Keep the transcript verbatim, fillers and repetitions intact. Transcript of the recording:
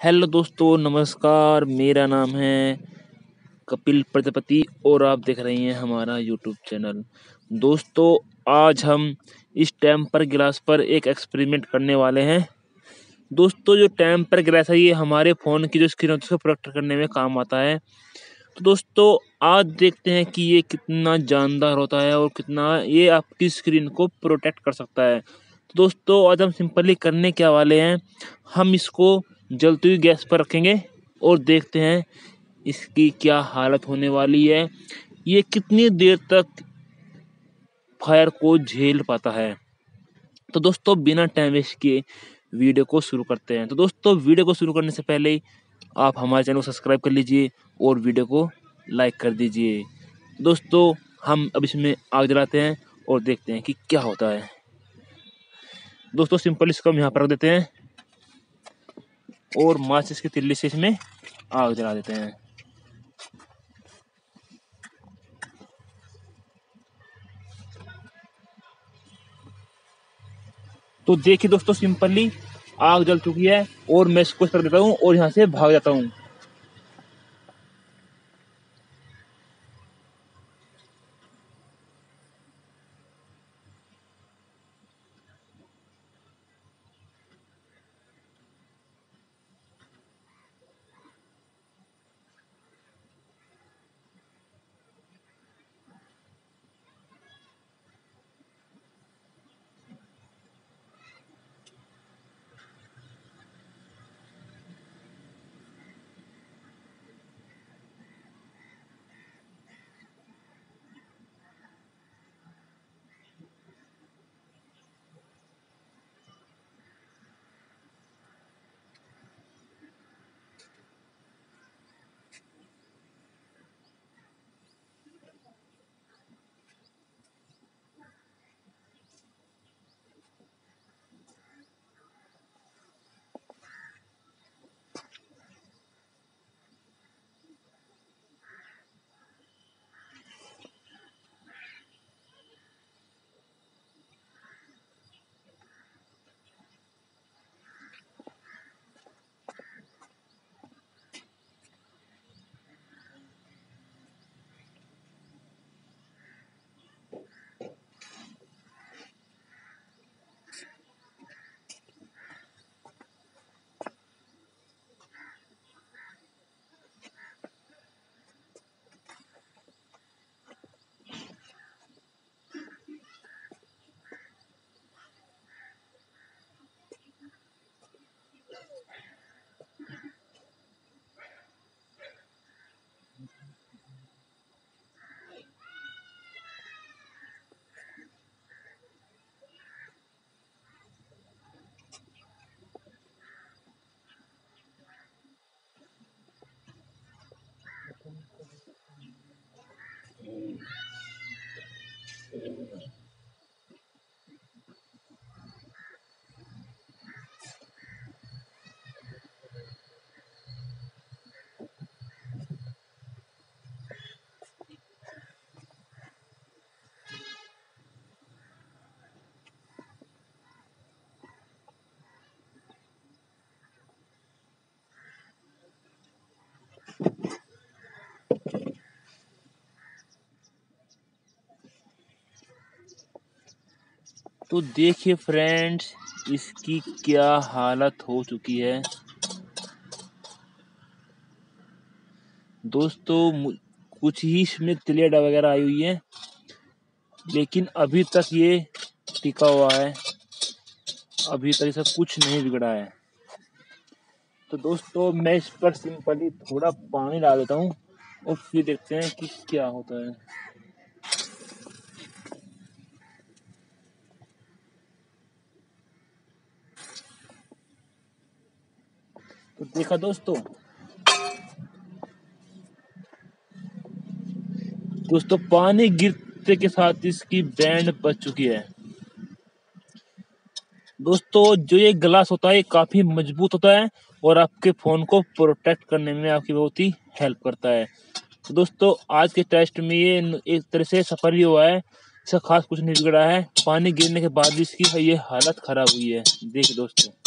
Hello दोस्तों, नमस्कार। मेरा नाम है कपिल प्रजापति और आप देख रहे हैं हमारा यूट्यूब चैनल। दोस्तों, आज हम इस टेम्पर गिलास पर एक एक्सपेरिमेंट करने वाले हैं। दोस्तों, जो टेम्पर गिलास है ये हमारे फ़ोन की जो स्क्रीन होती है उसको प्रोटेक्ट करने में काम आता है। तो दोस्तों, आज देखते हैं कि ये कितना जानदार होता है और कितना ये आपकी स्क्रीन को प्रोटेक्ट कर सकता है। तो दोस्तों, आज हम सिंपली करने क्या वाले हैं, हम इसको जलती हुई गैस पर रखेंगे और देखते हैं इसकी क्या हालत होने वाली है, ये कितनी देर तक फायर को झेल पाता है। तो दोस्तों, बिना टाइम वेस्ट किए वीडियो को शुरू करते हैं। तो दोस्तों, वीडियो को शुरू करने से पहले आप हमारे चैनल को सब्सक्राइब कर लीजिए और वीडियो को लाइक कर दीजिए। दोस्तों, हम अब इसमें आग जलाते हैं और देखते हैं कि क्या होता है। दोस्तों, सिंपल इसको हम यहाँ पर रख देते हैं और माचिस की तिल्ली से इसमें आग जला देते हैं। तो देखिए दोस्तों, सिंपली आग जल चुकी है और मैं इसको कर देता हूँ और यहाँ से भाग जाता हूँ। तो देखिए फ्रेंड्स, इसकी क्या हालत हो चुकी है। दोस्तों, मु- कुछ ही इसमें तिलिया वगैरह आई हुई है, लेकिन अभी तक ये टिका हुआ है, अभी तक इसका कुछ नहीं बिगड़ा है। तो दोस्तों, मैं इस पर सिंपली थोड़ा पानी डाल देता हूँ और फिर देखते हैं कि क्या होता है। तो देखा दोस्तों दोस्तों पानी गिरते के साथ इसकी बैंड बच चुकी है। दोस्तों, जो ये ग्लास होता है ये काफी मजबूत होता है और आपके फोन को प्रोटेक्ट करने में आपकी बहुत ही हेल्प करता है। तो दोस्तों, आज के टेस्ट में ये एक तरह से सफल ही हुआ है, इसका खास कुछ नहीं बिगड़ा है। पानी गिरने के बाद भी इसकी ये हालत खराब हुई है। देखिए दोस्तों।